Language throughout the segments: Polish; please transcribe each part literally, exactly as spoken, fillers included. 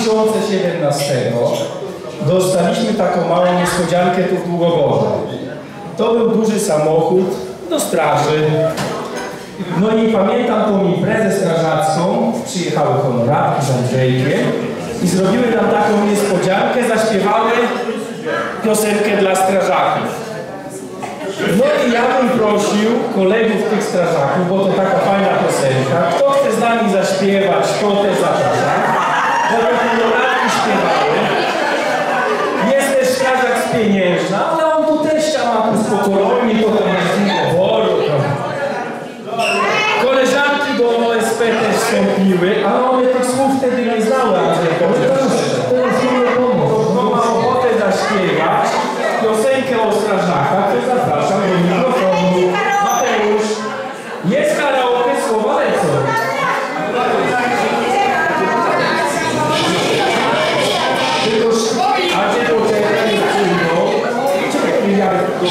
tysiące siedemnastego dostaliśmy taką małą niespodziankę tu w Długogorze. To był duży samochód do straży. No i pamiętam tą imprezę strażacką, przyjechały honoratki z Andrzejkiem i zrobiły nam taką niespodziankę, zaśpiewały piosenkę dla strażaków. No i ja bym prosił kolegów tych strażaków, bo to taka fajna piosenka, kto chce z nami zaśpiewać, to też zapraszam. Bo te honoratki śpiewały. Jest też strażak z Pieniężna, ale on tu też chciał na tym spokojnie, to tam jest poworu. Koleżanki do O S P też wstąpiły, ale one tych słów wtedy nie znały, Andrzejko. Kto ma ochotę zaśpiewać piosenkę o strażakach, to zapraszam do mikrofonu. Mateusz, jest karaoke, słowa lecą. Tylko, a gdzie poczekaj, jest trudno. Czekaj, Jarek, to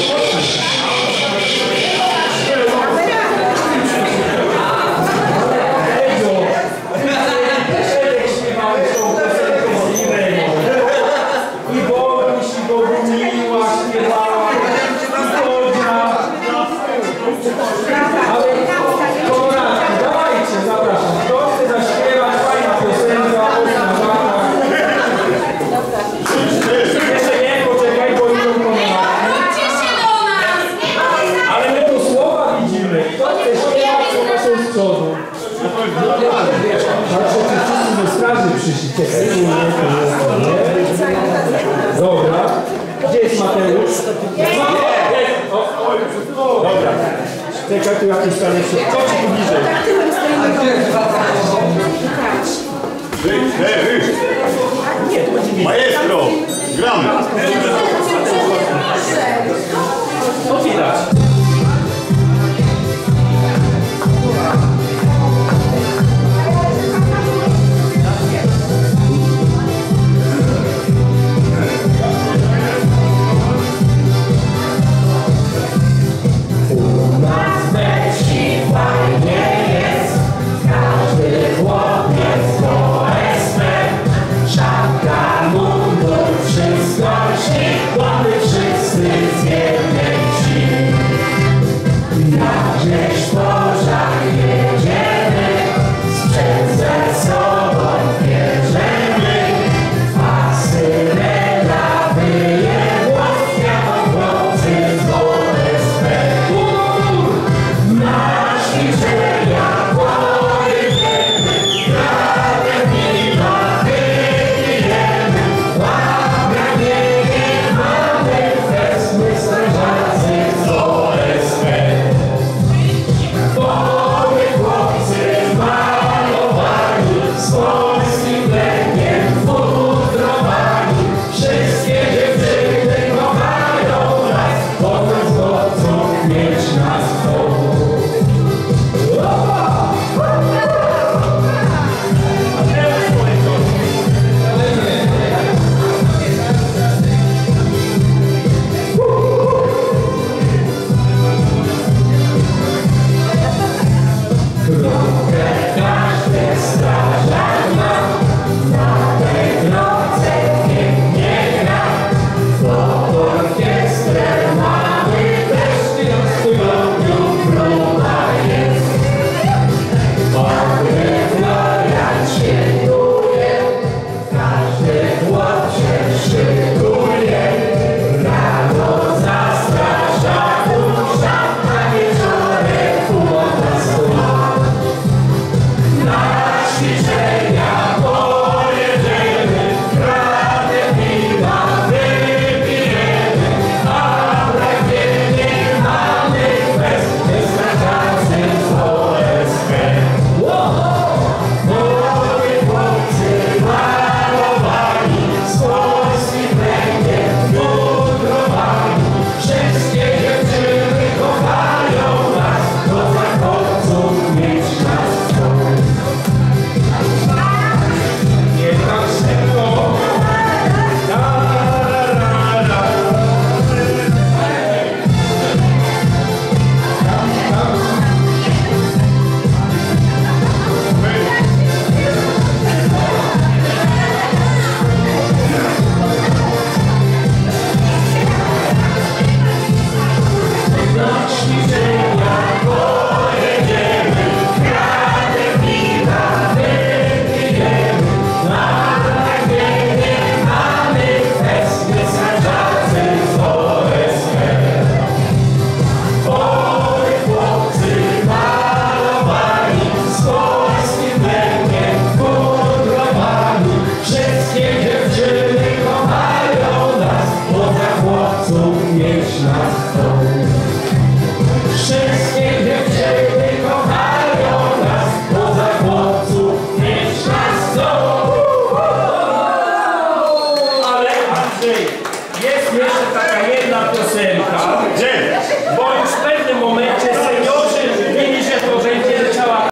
dobra. Gdzie jest Mateusz? Jest! Dobra. Czekaj, tu jakieś stanie się. Co ci tu bliżej?